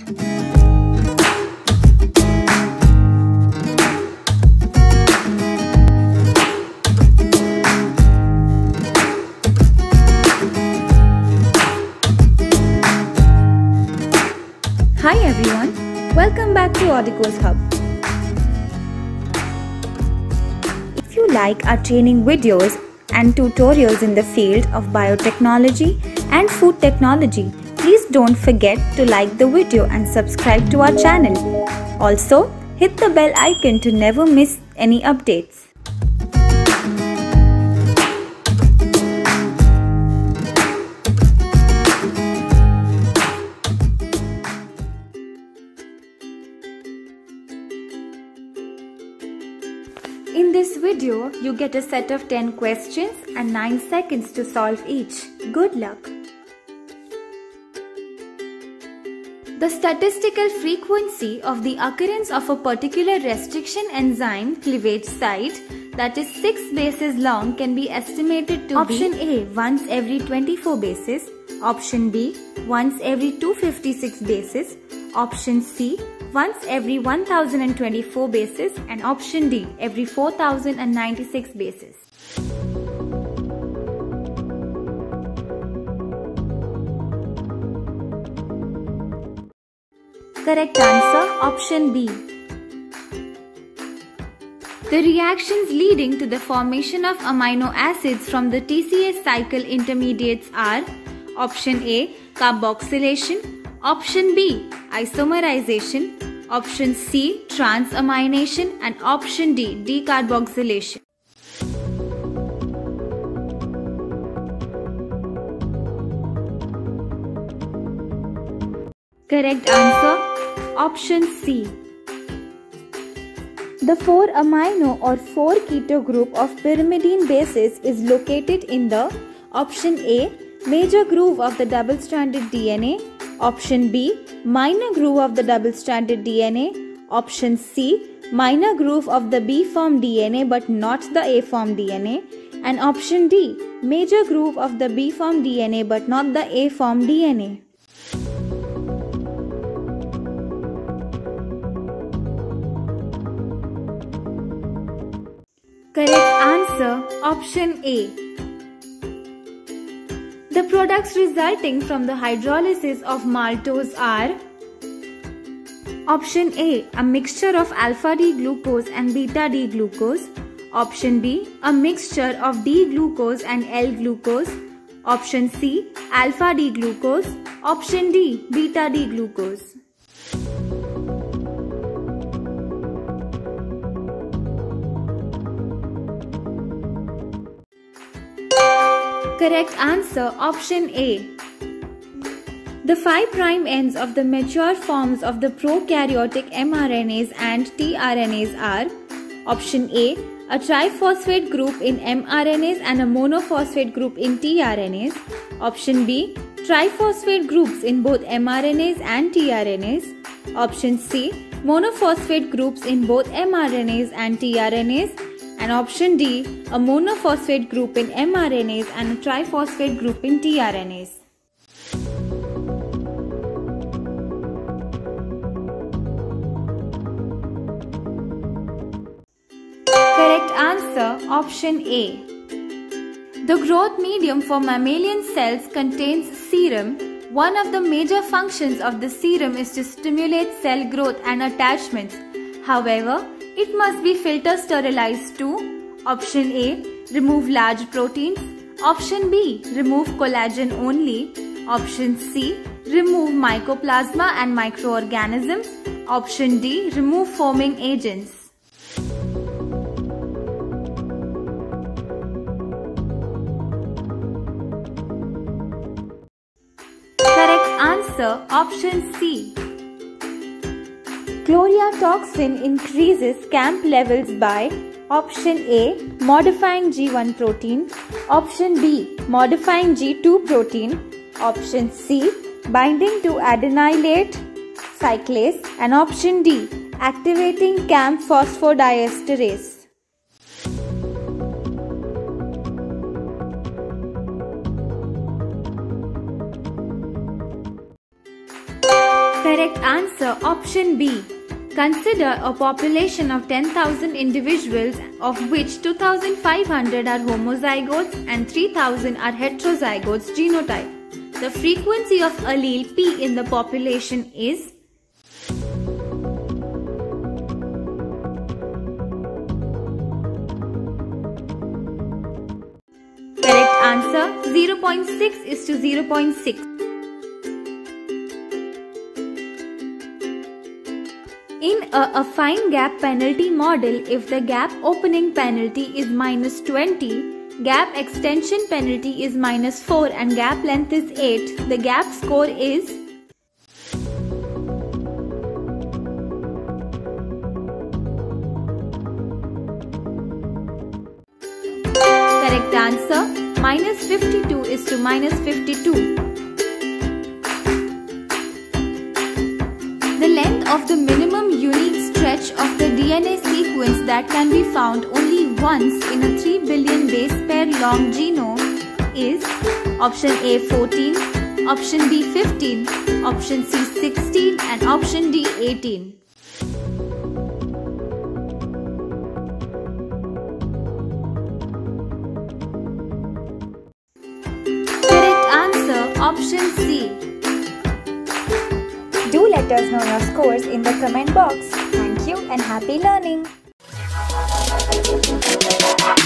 Hi everyone, welcome back to Audicos Hub. If you like our training videos and tutorials in the field of biotechnology and food technology, please don't forget to like the video and subscribe to our channel. Also, hit the bell icon to never miss any updates. In this video, you get a set of 10 questions and 9 seconds to solve each. Good luck! The statistical frequency of the occurrence of a particular restriction enzyme cleavage site that is 6 bases long can be estimated to Option A, once every 24 bases. Option B, once every 256 bases. Option C, once every 1024 bases, and option D, every 4096 bases. Correct answer, option B. The reactions leading to the formation of amino acids from the TCA cycle intermediates are option A, carboxylation, option B, isomerization, option C, transamination, and option D, decarboxylation. Correct answer, option C. The 4-amino or 4-keto group of pyrimidine bases is located in the option A, major groove of the double-stranded DNA, option B, minor groove of the double-stranded DNA, option C, minor groove of the B-form DNA but not the A-form DNA, and option D, major groove of the B-form DNA but not the A-form DNA. Correct answer, option A. The products resulting from the hydrolysis of maltose are option A, a mixture of alpha-D-glucose and beta-D-glucose, option B, a mixture of D-glucose and L-glucose, option C, alpha-D-glucose, option D, beta-D-glucose. Correct answer, option A. The 5' ends of the mature forms of the prokaryotic mRNAs and tRNAs are option A, a triphosphate group in mRNAs and a monophosphate group in tRNAs, option B, triphosphate groups in both mRNAs and tRNAs, option C, monophosphate groups in both mRNAs and tRNAs, and option D, a monophosphate group in mRNAs and a triphosphate group in tRNAs. Correct answer, option A. The growth medium for mammalian cells contains serum. One of the major functions of the serum is to stimulate cell growth and attachments. However, it must be filter sterilized too. Option A, remove large proteins. Option B, remove collagen only. Option C, remove mycoplasma and microorganisms. Option D, remove foaming agents. Correct answer, option C. Chloriotoxin increases CAMP levels by option A, modifying G1 protein, option B, modifying G2 protein, option C, binding to adenylate cyclase, and option D, activating CAMP phosphodiesterase. Correct answer option B. Consider a population of 10,000 individuals, of which 2,500 are homozygotes and 3,000 are heterozygotes genotype. The frequency of allele P in the population is correct answer 0.6 is to 0.6. In a affine gap penalty model, if the gap opening penalty is -20, gap extension penalty is -4 and gap length is 8, the gap score is correct answer -52 is to -52. The length of the minimum unique stretch of the DNA sequence that can be found only once in a 3 billion base pair long genome is option A 14, option B 15, option C 16 and option D 18. Correct answer option C. Do let us know your scores in the comment box. Thank you and happy learning!